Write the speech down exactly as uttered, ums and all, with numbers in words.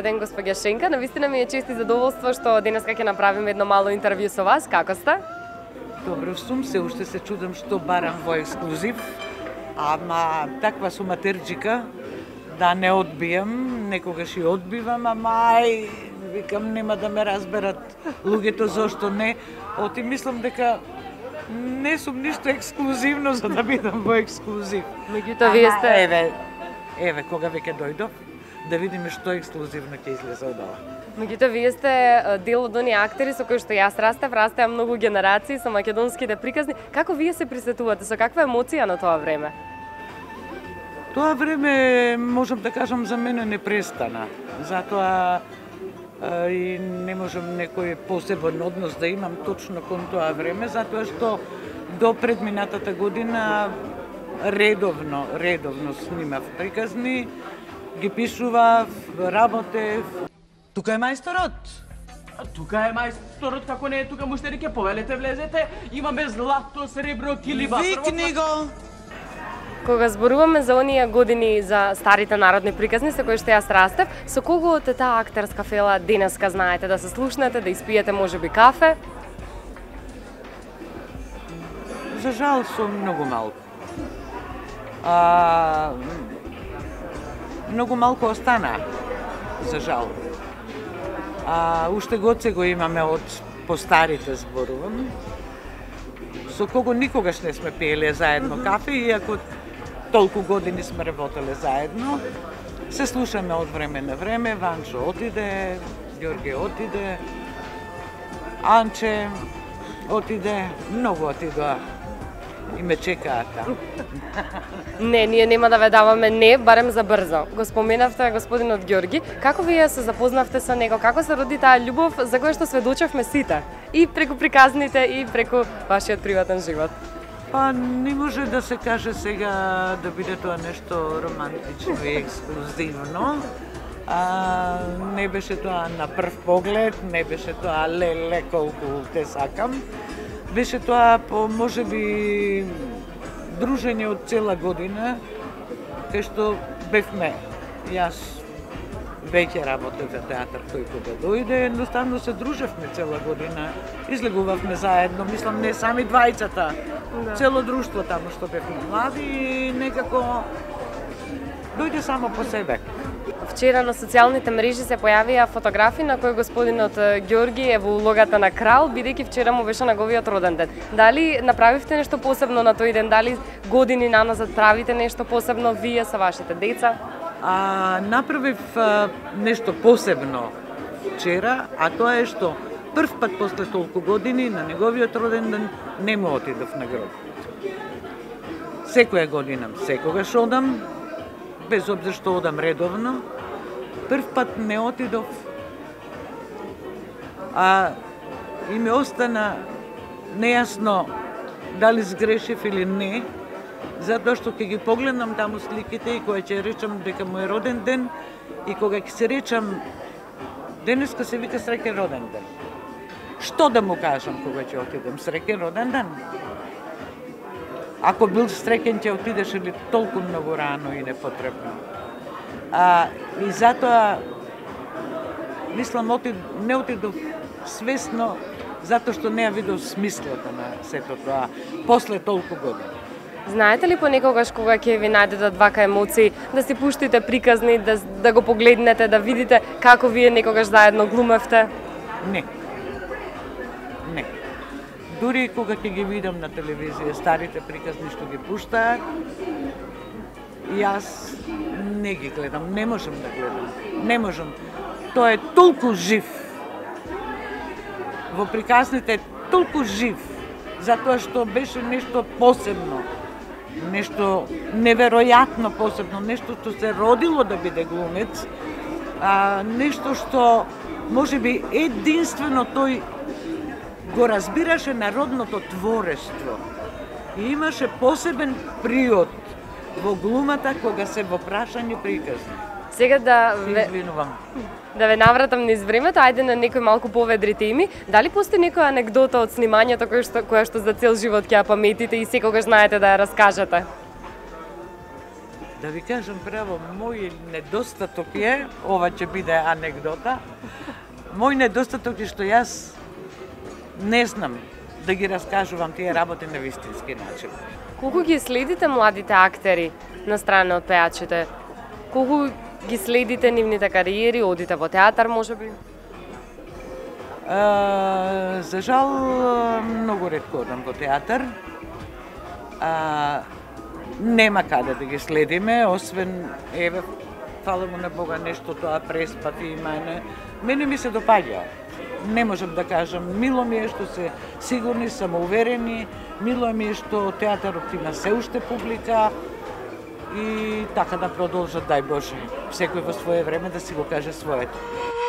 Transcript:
ден, господја Шенка. Навистина ми е чест и задоволство што денеска ќе направиме едно мало интервју со вас. Како сте? Добро сум, се уште се чудам што барам во ексклузив, ама таква сум матерџика да не одбијам, некогаш и одбивам, ама ај, викам нема да ме разберат луѓето зошто не. Оти мислам дека не сум ништо ексклузивно за да бидам во ексклузив. Меѓутоа вие сте еве, еве кога веќе дојдов, да видиме што ексклузивно ќе излезе од ова. Меѓутоа вие сте дел од оние актери со кои што јас растев, растеа многу генерации со македонските приказни. Како вие се присетувате, со каква емоција на тоа време? Тоа време, можам да кажам, за мене не престана. Затоа а, и не можам некој посебен однос да имам точно кон тоа време, затоа што до предминатата година редовно, редовно снимав приказни, ги пишував, работев. Тука е мајсторот. Тука е мајсторот, како не е тука муштери, ке повелете, влезете, имаме злато, сребро, килиба. Викни го! Кога зборуваме за оние години за старите народни приказни со кои што јас растев, со кого од таа актерска фела денеска знаете да се слушнете, да испиете можеби кафе? За жал сум многу малку. А, многу малку остана, за жал. А, уште годце го имаме од постарите зборувам, со кого никогаш не сме пиеле заедно кафе, иако толку години сме работеле заедно. Се слушаме од време на време, Ванчо отиде, Ѓорге отиде, Анче отиде, многу отидоа и ме чекаат таму. Не, ние нема да ве даваме не, барем за брзо. Го споменавте господинот Ѓорги. Како вие се запознавте со него? Како се роди таа љубов за која што сведочевме сите? И преку приказните, и преку вашиот приватен живот. Па не може да се каже сега да биде тоа нешто романтично и ексклузивно. А, не беше тоа на прв поглед, не беше тоа леле колку те сакам. Беше тоа по можеби дружење од цела година, кај што бевме јас веќе работев за театар тој кога дојде, едноставно се дружевме цела година, излегувавме заедно, мислам не сами двајцата, да. Цело друштво таму што бевме млади и некако дојде само по себе. Вчера на социјалните мрежи се појавија фотографии на кои господинот Ѓорги е во улогата на крал, бидејќи вчера му беше неговиот роден ден. Дали направивте нешто посебно на тој ден? Дали години наназад правите нешто посебно вие со вашите деца? А, направив а, нешто посебно вчера, а тоа е што прв пат после толку години на неговиот роден ден не му отидов на гроб. Секоја година, секогаш одам, без обзир што одам редовно, прв пат не отидов, а и ми остана нејасно дали сгрешив или не, затоа што ќе ги погледнам таму сликите и кога ќе речам дека му е роден ден и кога ќе се речам денеска се вика среќен роден ден. Што да му кажам кога ќе отидем? Среќен роден ден? Ако бил среќен ќе отидеш или толку многу рано и непотребно. А, и затоа мислам отид, не отидов свесно затоа што не ја видов смислата на сето тоа после толку години. Знаете ли понекогаш кога ќе ви најдедат вака емоции, да си пуштите приказни, да, да го погледнете, да видите како вие некогаш заедно глумевте? Не. Не. Дури кога ќе ги видам на телевизија старите приказни што ги пуштаат, јас не ги гледам, не можам да гледам. Не можам. Тоа е толку жив. Во приказните е толку жив, затоа што беше нешто посебно. Нешто неверојатно посебно, нешто што се родило да биде глумец, а, нешто што можеби единствено тој го разбираше народното творештво и имаше посебен приод во глумата кога се во прашање приказни. Сега да Се ве, извинувам. да ве навратам низ времето, ајде на некои малку поведри теми. Дали постои некоја анегдота од снимањето која што, која што за цел живот ќе ја паметите и секогаш знаете да ја раскажете? Да ви кажам право, мој недостаток е, ова ќе биде анегдота, мој недостаток е што јас не знам да ги раскажувам тие работи на вистински начин. Колку ги следите младите актери на страна од пеачите? Колку ги следите нивните кариери, одите во театар можеби? А, за жал, многу ретко одам во театар. А, нема каде да ги следиме, освен, еве, фала му на Бога, нешто тоа преспав и има не. Мене ми се допаѓа. Не можам да кажам, мило ми е што се сигурни, самоуверени, мило ми е што театарот има се уште публика и така да продолжат, дај Боже, секој во свое време да си го каже своето.